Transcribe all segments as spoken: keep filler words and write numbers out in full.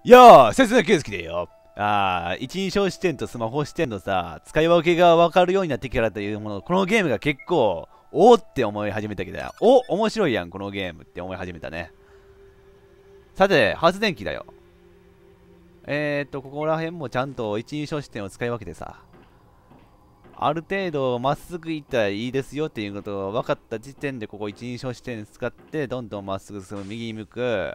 いやー、節田圭介だよ。あー、一人称視点とスマホ視点のさ、使い分けが分かるようになってきたらというもの、このゲームが結構、おーって思い始めたけど、お、面白いやん、このゲームって思い始めたね。さて、発電機だよ。えーっと、ここら辺もちゃんと一人称視点を使い分けてさ、ある程度まっすぐ行ったらいいですよっていうことが分かった時点で、ここ一人称視点使って、どんどんまっすぐ進む、右に向く。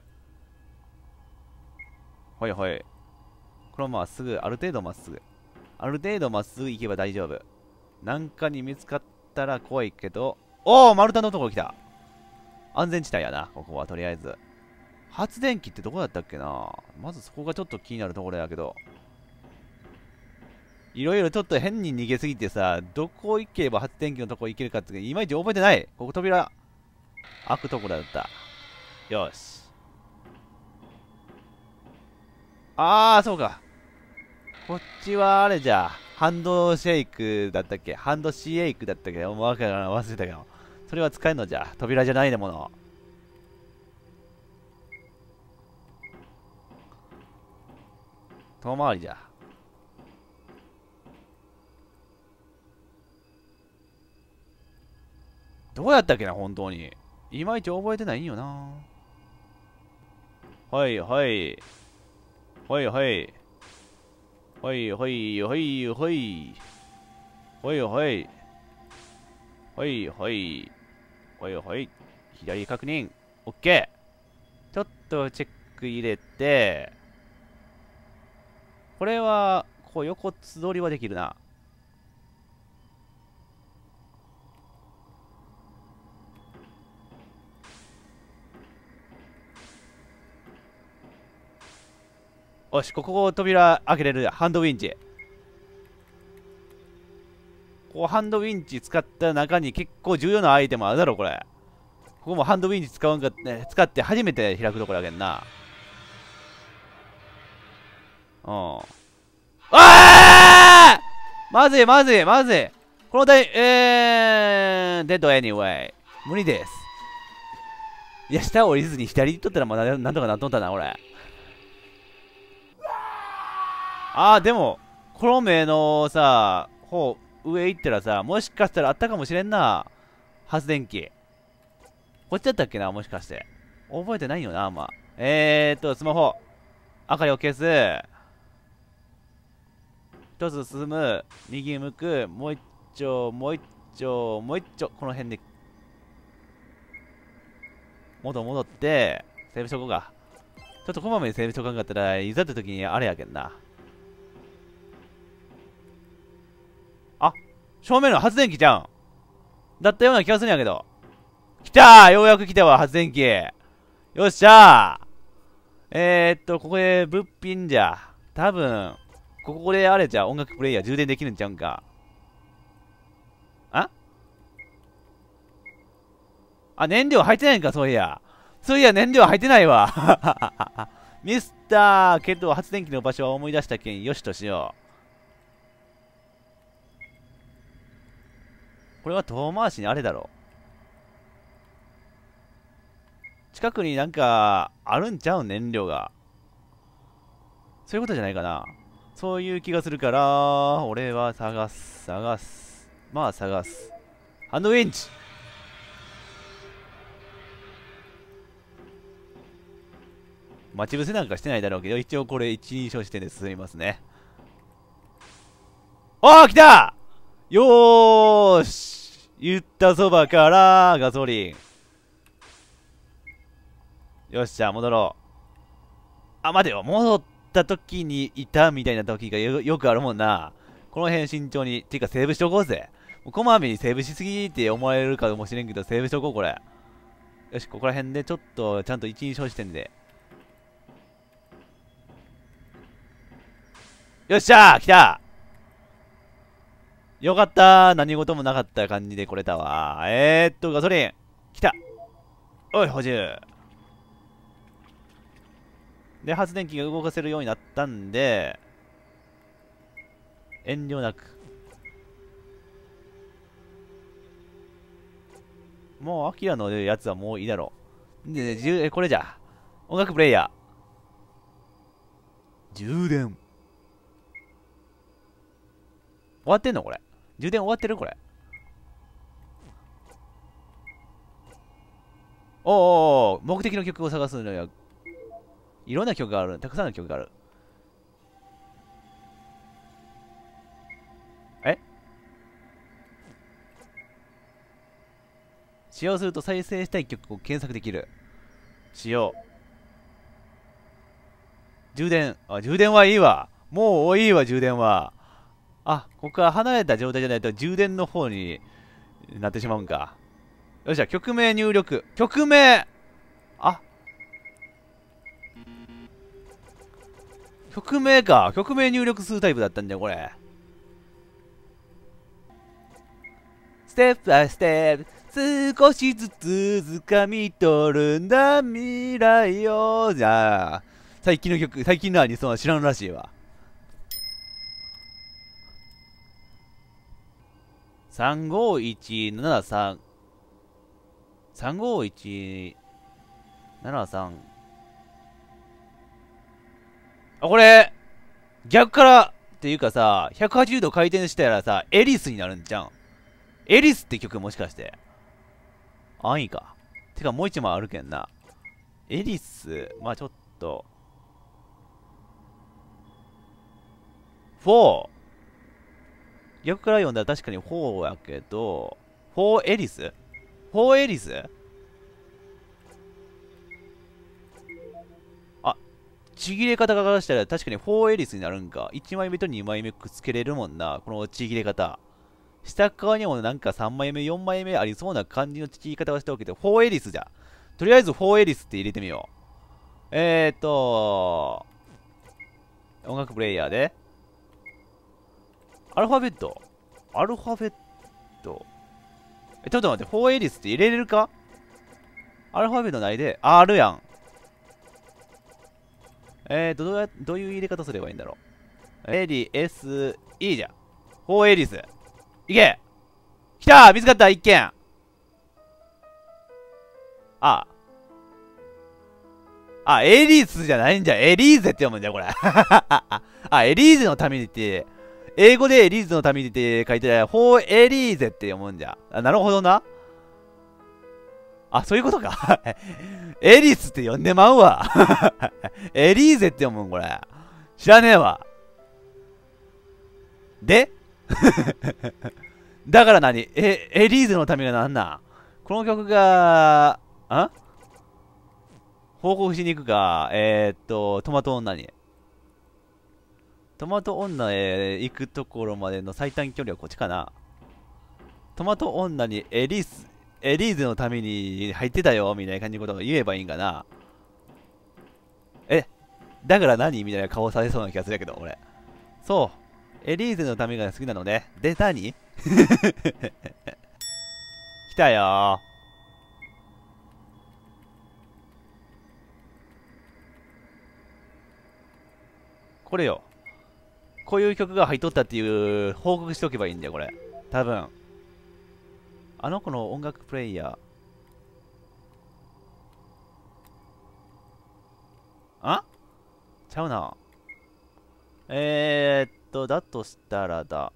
ほいほい。これまっすぐ、ある程度まっすぐ。ある程度まっすぐ行けば大丈夫。なんかに見つかったら怖いけど、おお丸太のところ来た。安全地帯やな、ここはとりあえず。発電機ってどこだったっけな。まずそこがちょっと気になるところやけど。いろいろちょっと変に逃げすぎてさ、どこ行けば発電機のとこ行けるかっていまいち覚えてない。ここ扉、開くところだった。よし。あー、そうか。こっちはあれじゃ。ハンドシェイクだったっけ。ハンドシェイクだったっけ。もうわからん、忘れたけど。それは使えるのじゃ。扉じゃないもの。遠回りじゃ。どうやったっけな、本当に。いまいち覚えてないんよな。はいはい。はいはい。はいはいはいはい。はいはい。はいはい。はいはい。左確認。オッケー。ちょっとチェック入れて、これは、こう横つどりはできるな。よし、ここ扉開けれる。ハンドウィンチ。こうハンドウィンチ使った中に結構重要なアイテムあるだろ、これ。ここもハンドウィンチ使うんか、ね、使って初めて開くところやけんな。うん。ああまずいまずいまずい。この台、えー、デッドエニウェイ。無理です。いや、下降りずに左に行っとったらまだなんとかなっとったな、俺。ああ、でも、この目のさ、方、上行ったらさ、もしかしたらあったかもしれんな。発電機。こっちだったっけな、もしかして。覚えてないよな、あんま。えーっと、スマホ。明かりを消す。一つ進む。右向く。もう一丁、もう一丁、もう一丁。この辺で。元戻って、セーブしとこうか。ちょっとこまめにセーブしとかんかったら、いざって時にあれやけんな。あ、正面の発電機じゃん。だったような気がするんやけど。来たー、ようやく来たわ、発電機。よっしゃー。えー、っと、ここで物品じゃ。多分、ここであれじゃ、音楽プレイヤー充電できるんちゃうんか。ああ、燃料入ってないんか、そういや。そういや、燃料入ってないわ。ミスター、けど発電機の場所は思い出したけん、よしとしよう。これは遠回しにあれだろう。近くになんか、あるんちゃう燃料が。そういうことじゃないかな。そういう気がするから、俺は探す、探す。まあ探す。ハンドウィンチ。待ち伏せなんかしてないだろうけど、一応これ一人称視点で進みますね。ああ、来たよーし言ったそばからガソリン。よっしゃ、戻ろう。あ、待てよ。戻った時にいたみたいな時が よ, よくあるもんな。この辺慎重に。ていうかセーブしとこうぜ。もうこまめにセーブしすぎって思われるかもしれんけど、セーブしとこう、これ。よし、ここら辺でちょっと、ちゃんと一人称視点で。よっしゃー来たよかったー何事もなかった感じで来れたわ。えー、っと、ガソリン。来たおい、補充。で、発電機が動かせるようになったんで、遠慮なく。もう、アキラのやつはもういいだろう。で、じゅこれじゃ。音楽プレイヤー。 充電。終わってんのこれ。充電終わってるこれ。おーおーおー、目的の曲を探すのや。いろんな曲がある。たくさんの曲がある。え使用すると再生したい曲を検索できる。使用。充電。あ、充電はいいわ。もういいわ、充電は。あ、ここから離れた状態じゃないと充電の方になってしまうんか。よっしゃ、曲名入力。曲名あ、曲名か。曲名入力するタイプだったんだよ、これ。ステップバイステップ、少しずつ掴み取るんだ未来を。じゃあ、最近の曲、最近のアニソンは知らんらしいわ。さんごいちななさん。さんごいちななさん。あ、これ、逆からっていうかさ、ひゃくはちじゅうど回転したらさ、エリスになるんじゃん。エリスって曲もしかして。あ、いいか。てかもう一枚あるけんな。エリス、まあちょっと。フォー。逆から読んだら確かにフォーやけど、フォーエリスフォーエリスあ、ちぎれ方からしたら確かにフォーエリスになるんか。いちまいめとにまいめくっつけれるもんな。このちぎれ方。下側にもなんかさんまいめ、よんまいめありそうな感じのちぎり方をしておけて、フォーエリスじゃ。とりあえずフォーエリスって入れてみよう。えーっと、音楽プレイヤーで、アルファベットアルファベットえ、ちょっと待って、フォーエリスって入れれるか？アルファベットないで、あるやん。えーと、どうや、どういう入れ方すればいいんだろう。エリ、エス、イー じゃ。フォーエリス。いけ！来た！見つかった一件！あ。あ、エリスじゃないんじゃ。エリーゼって読むんじゃ、これ。あ、エリーゼのためにって、英語でエリーゼのためにって書いてある。フォーエリーゼって読むんじゃ。あ、なるほどな。あ、そういうことか。エリスって呼んでまうわ。エリーゼって読むん、これ。知らねえわ。でだから何え、エリーゼのためがなんなんこの曲が、ん報告しに行くか。えー、っと、トマト女に。トマト女へ行くところまでの最短距離はこっちかな。トマト女にエリス、エリーゼのために入ってたよ、みたいな感じのことを言えばいいんかな。え、だから何みたいな顔されそうな気がするけど、俺。そう。エリーゼのためが好きなのね。で、何来たよー。これよ。こういう曲が入っとったっていう報告しておけばいいんだよ、これ。多分。あの子の音楽プレイヤー。あちゃうな。えー、っと、だとしたらだ。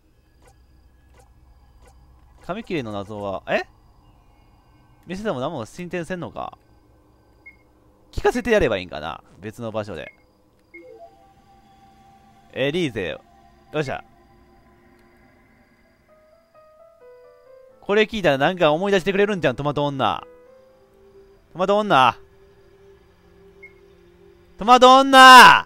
紙切れの謎は、え店でも何も進展せんのか。聞かせてやればいいんかな、別の場所で。エリーゼよ。よっしゃ。これ聞いたらなんか思い出してくれるんじゃん、トマト女。トマト女。トマト女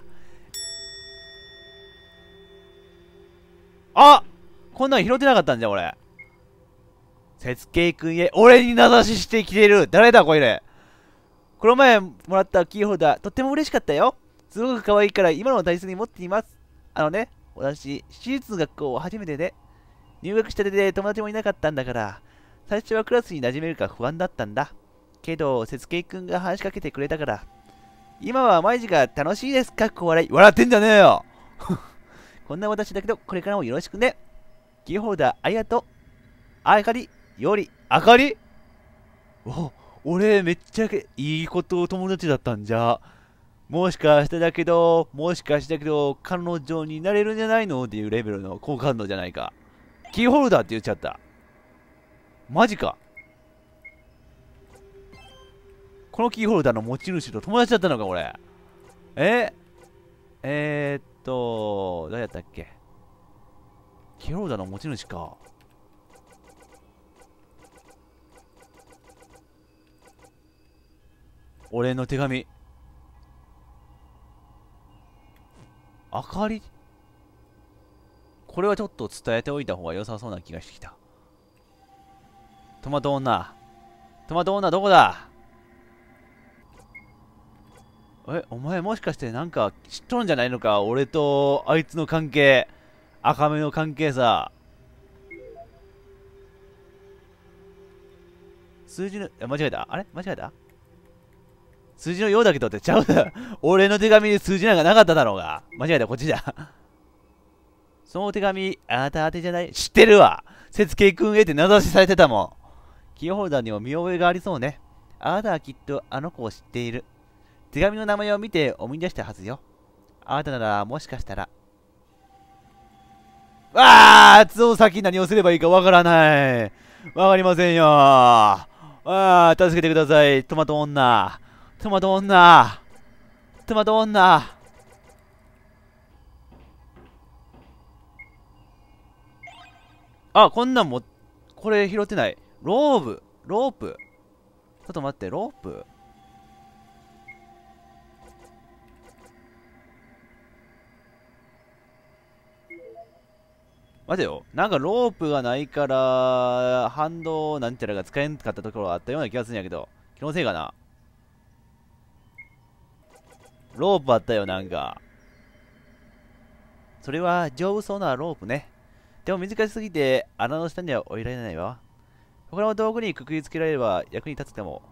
あこんなん拾ってなかったんじゃん、俺。節慶くんへ、俺に名指ししてきてる。誰だ、これ。この前もらったキーホルダー、とっても嬉しかったよ。すごく可愛いから今の大切に持っています。あのね、私、私立の学校初めてで、入学したてで友達もいなかったんだから、最初はクラスに馴染めるか不安だったんだ。けど、節慶くんが話しかけてくれたから、今は毎日が楽しいですかっこ笑い。笑ってんじゃねえよこんな私だけど、これからもよろしくね。キーホルダーありがとう。あかり、より、あかりお、俺めっちゃいいこと友達だったんじゃ。 もしかしてだけど、もしかしてだけど、彼女になれるんじゃないのっていうレベルの好感度じゃないか。キーホルダーって言っちゃった。マジか。このキーホルダーの持ち主と友達だったのか、俺。ええー、っと、誰やったっけ。キーホルダーの持ち主か。俺の手紙。あかり。これはちょっと伝えておいた方が良さそうな気がしてきた。トマト女。トマト女どこだ。え、お前もしかしてなんか知っとるんじゃないのか。俺とあいつの関係。赤目の関係さ。数字の、間違えた。あれ間違えた。数字のようだけどってちゃうだ。俺の手紙に数字なんかなかっただろうが。間違えた、こっちだ。その手紙、あなた宛てじゃない。知ってるわ。節慶くんへって名指しされてたもん。キーホルダーにも見覚えがありそうね。あなたはきっとあの子を知っている。手紙の名前を見て思い出したはずよ。あなたならもしかしたら。ああ、その先何をすればいいかわからない。わかりませんよ。ああ、助けてください。トマト女。トマト女。トマト女。あ、こんなんも、これ拾ってない。ローブ。ロープ。ちょっと待って、ロープ。待てよ。なんかロープがないから、反動なんちゃらが使えんかったところがあったような気がするんやけど。気のせいかな。ロープあったよ、なんか。それは丈夫そうなロープね。でも難しすぎて穴の下には置いられないわ。他の道具にくくりつけられれば役に立つかも。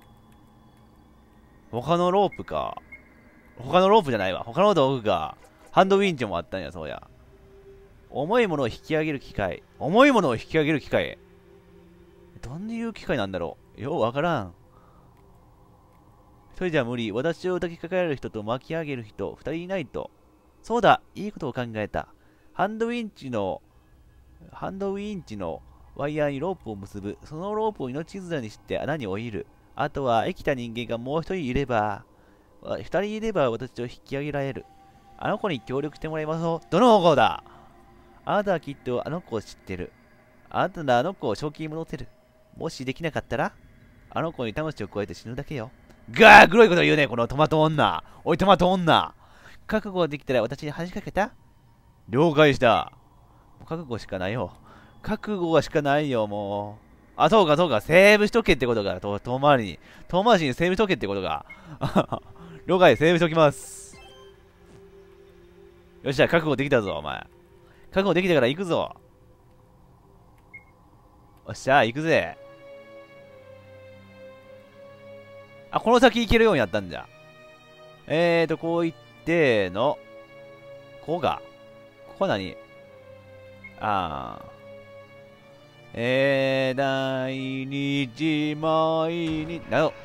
他のロープか。他のロープじゃないわ。他の道具か。ハンドウィンチもあったんや、そうや。重いものを引き上げる機械。重いものを引き上げる機械。どんないう機械なんだろう。ようわからん。一人じゃ無理。私を抱きかかえる人と巻き上げる人、二人いないと。そうだ、いいことを考えた。ハンドウィンチの、ハンドウィンチのワイヤーにロープを結ぶ。そのロープを命綱にして穴に降りる。あとは生きた人間がもう一人いれば、二人いれば私を引き上げられる。あの子に協力してもらいましょう。どの子だ。あなたはきっとあの子を知ってる。あなたならあの子を正気に戻せる。もしできなかったら、あの子に魂を加えて死ぬだけよ。ガー、黒いこと言うね、このトマト女。おい、トマト女。覚悟ができたら私に話しかけた。了解した。覚悟しかないよ。覚悟がしかないよ、もう。あ、そうか、そうか。セーブしとけってことか。と遠回りに。遠回しにセーブしとけってことか。了解、セーブしときます。よっしゃ、覚悟できたぞ、お前。覚悟できたから行くぞ。おっしゃ、行くぜ。あ、この先行けるようになったんじゃ。えーと、こう行っての。こうか。ここは何。あー。えー、第二次毎日、など。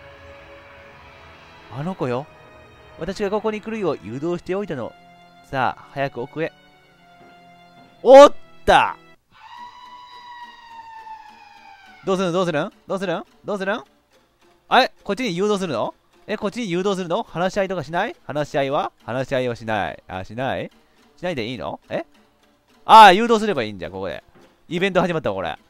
あの子よ。私がここに来るよう誘導しておいたの。さあ、早く奥へ。おったどうするんどうするんどうするんどうするんあれこっちに誘導するのえ、こっちに誘導するの話し合いとかしない話し合いは話し合いはしない。あ、しないしないでいいのえああ、誘導すればいいんじゃん、ここで。イベント始まったわ、これ。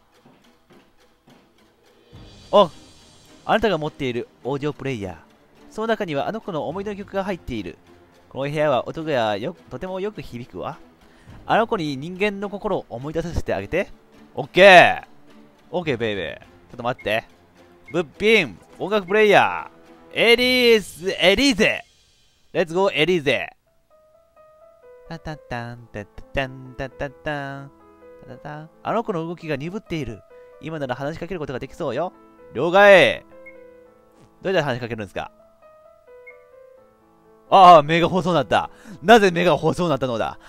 おあなたが持っているオーディオプレイヤー。その中にはあの子の思い出の曲が入っている。この部屋は音がよとてもよく響くわ。あの子に人間の心を思い出させてあげて。オッケーオッケーベイベー。ちょっと待って。物品音楽プレイヤーエリースエリーゼレッツゴーエリーゼタタタンタタタンタタタンタタタンあの子の動きが鈍っている。今なら話しかけることができそうよ。了解。どうやって話しかけるんですか。ああ、目が細くなった。なぜ目が細くなったのだ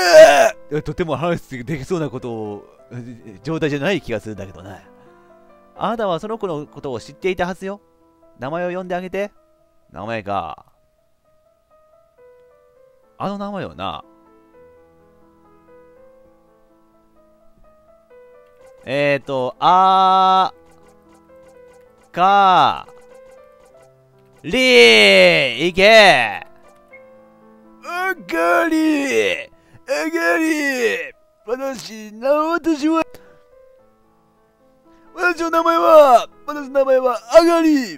とても話できそうなことを、状態じゃない気がするんだけどね。 あなたはその子のことを知っていたはずよ。名前を呼んであげて。名前か。あの名前よな。えーと、あー、かー、りー、いけあがりあがり私、な、私は、私の名前は、私の名前は、あがり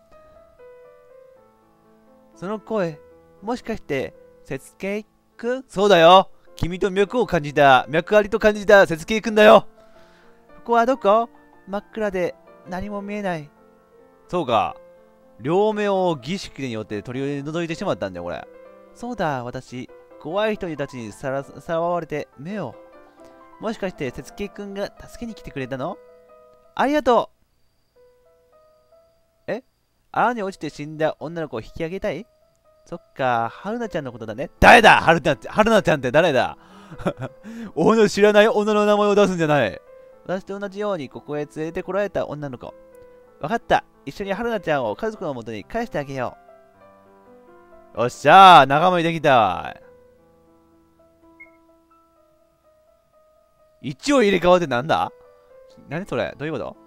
その声、もしかして、節慶くんそうだよ君と脈を感じた、脈ありと感じた節慶くんだよここはどこ真っ暗で何も見えない。そうか。両目を儀式によって取り除いてしまったんだよ、これ。そうだ、私。怖い人たちにさらさらわれて目を。もしかして、節慶くんが助けに来てくれたのありがとうえ穴に落ちて死んだ女の子を引き上げたいそっか、春菜ちゃんのことだね。誰だ春菜春菜ちゃんって誰だ俺の知らない女の名前を出すんじゃない。私と同じようにここへ連れてこられた女の子。わかった。一緒に春菜ちゃんを家族のもとに返してあげよう。よっしゃー、仲間にできた。一応入れ替わってなんだ何それどういうこと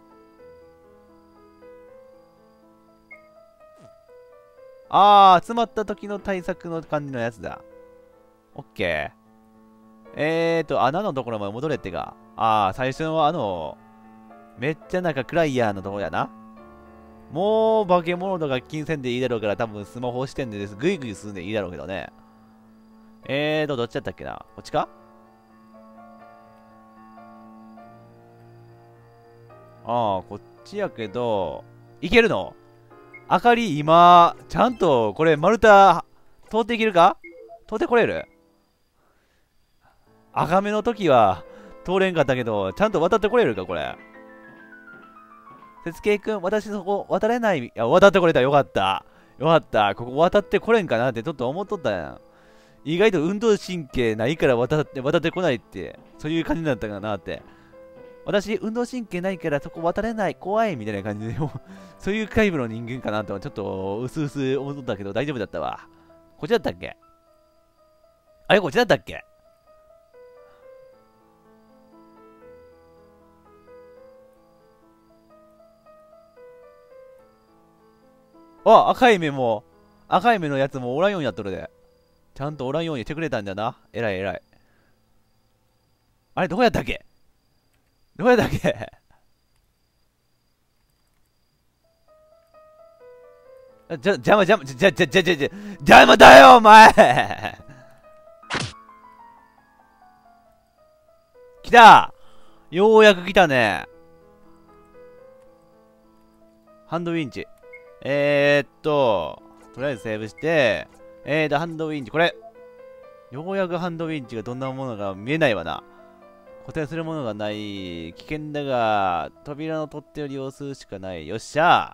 あー、詰まった時の対策の感じのやつだ。オッケー。えーと、穴のところまで戻れってか。あー、最初のあの、めっちゃなんか暗いやのところやな。もう化け物とか金銭でいいだろうから多分スマホ視点でです。グイグイ進んでいいだろうけどね。えーと、どっちだったっけなこっちかあー、こっちやけど、いけるの明かり今、ちゃんとこれ丸太通っていけるか通ってこれる赤目の時は通れんかったけど、ちゃんと渡ってこれるかこれ。節慶くん、私そこ渡れない。いや、渡ってこれた。よかった。よかった。ここ渡ってこれんかなってちょっと思っとったやん。意外と運動神経ないから渡って、渡ってこないって、そういう感じだったかなって。私、運動神経ないからそこ渡れない。怖いみたいな感じで、そういうタイプの人間かなとちょっとうすうす思っとったけど大丈夫だったわ。こっちだったっけあれこっちだったっけあ、赤い目も、赤い目のやつもおらんようになっとるで。ちゃんとおらんようにしてくれたんだな。えらいえらい。あれ、どこやったっけどこやったっけじゃ、邪魔邪魔、じゃ、じゃ、じゃ、じゃ、じゃ、邪魔だよ、お前来たようやく来たね。ハンドウィンチ。えー、っと、とりあえずセーブして、えーと、ハンドウィンチ、これ。ようやくハンドウィンチがどんなものか見えないわな。固定するものがない。危険だが、扉の取っ手を利用するしかない。よっしゃ。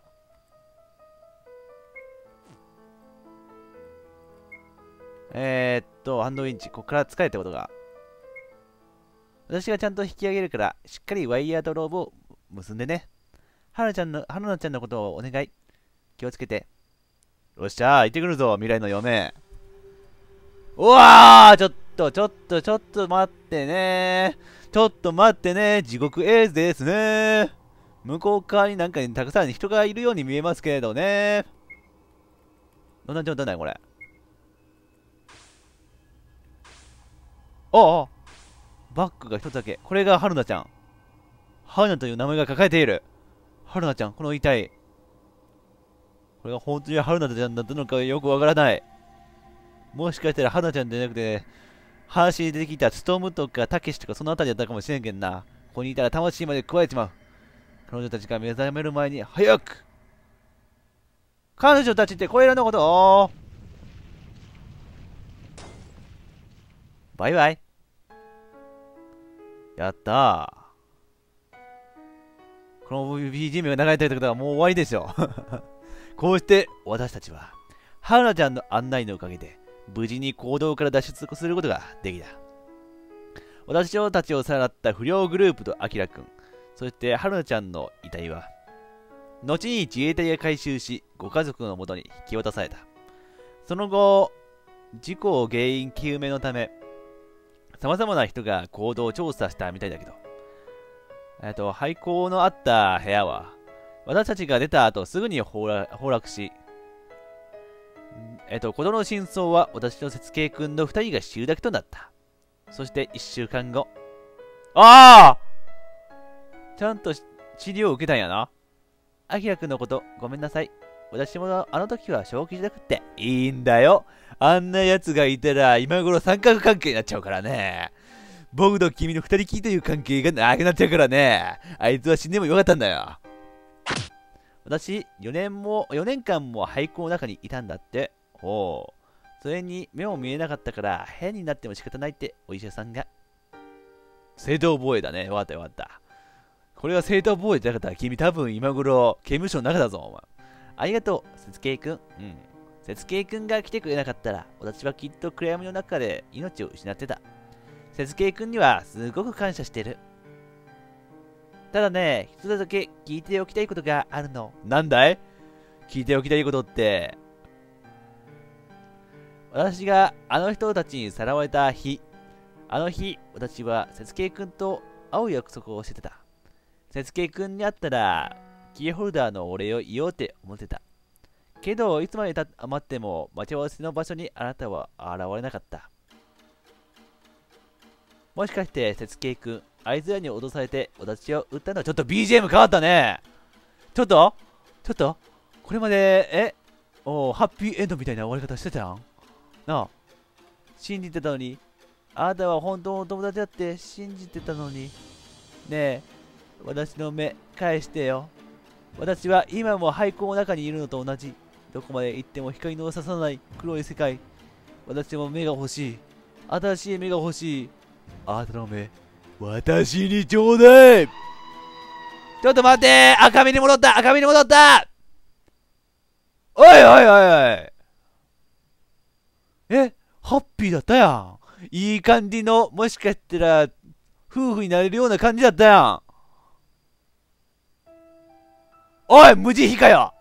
えー、っと、ハンドウィンチ、ここから使えってことが。私がちゃんと引き上げるから、しっかりワイヤーとローブを結んでね。はるちゃんの、はるなちゃんのことをお願い。気をつけて。よっしゃー、行ってくるぞ、未来の嫁。うわー、ちょっと、ちょっと、ちょっと待ってねちょっと待ってね地獄絵図ですね向こう側になんかたくさん人がいるように見えますけれどねどんな状態だよ、これ。ああバッグが一つだけ。これが春菜ちゃん。春菜という名前が抱えている。春菜ちゃん、この遺体。これが本当に春菜ちゃんだったのかよくわからない。もしかしたら春菜ちゃんじゃなくて、話に出てきたストームとかたけしとかそのあたりだったかもしれんけんな。ここにいたら魂まで食われちまう。彼女たちが目覚める前に早く。彼女たちってこれらのことバイバイ。やったー。この ビージーエム が流れてるってことはもう終わりでしょ。こうして私たちは、春菜ちゃんの案内のおかげで、無事に行動から脱出することができた。私たちをさらった不良グループとアキラくん、 そして春菜ちゃんの遺体は後に自衛隊が回収しご家族のもとに引き渡された。その後事故原因究明のため様々な人が行動を調査したみたいだけど、えっと廃校のあった部屋は私たちが出た後すぐに崩落し、えっと事の真相は私と節慶くんの二人が知るだけとなった。そして一週間後、ああちゃんと治療を受けたんやな。アキラくんのことごめんなさい。私もあの時は正気じゃなくて。いいんだよ。あんな奴がいたら今頃三角関係になっちゃうからね。僕と君の二人きりという関係がなくなっちゃうからね。あいつは死んでもよかったんだよ。私、よねんも、よねんかんも廃校の中にいたんだって。ほう。それに目も見えなかったから変になっても仕方ないってお医者さんが。正当防衛だね。よかったよかった。これが正当防衛じゃなかったら君多分今頃刑務所の中だぞ、お前。ありがとう、節慶くん。うん。節慶くんが来てくれなかったら、私はきっと暗闇の中で命を失ってた。節慶くんにはすごく感謝してる。ただね、一つだけ聞いておきたいことがあるの。なんだい？聞いておきたいことって。私があの人たちにさらわれた日、あの日、私は節慶くんと会う約束をしてた。節慶くんに会ったら、キーホルダーのお礼を言おうって思ってた。けど、いつまでた余っても待ち合わせの場所にあなたは現れなかった。もしかして、節慶くん、あいつらに脅されて私を撃ったのはちょっと ビージーエム 変わったね。ちょっとちょっとこれまで、えおハッピーエンドみたいな終わり方してたやんなあ。信じてたのに。あなたは本当の友達だって信じてたのに。ねえ、私の目返してよ。私は今も廃校の中にいるのと同じ。どこまで行っても光の差さない黒い世界。私も目が欲しい。新しい目が欲しい。あなたの目、私にちょうだい。ちょっと待って、赤身に戻った赤身に戻った。おいおいおいおい。え、ハッピーだったやん。いい感じの、もしかしたら夫婦になれるような感じだったやん。おい、無慈悲かよ。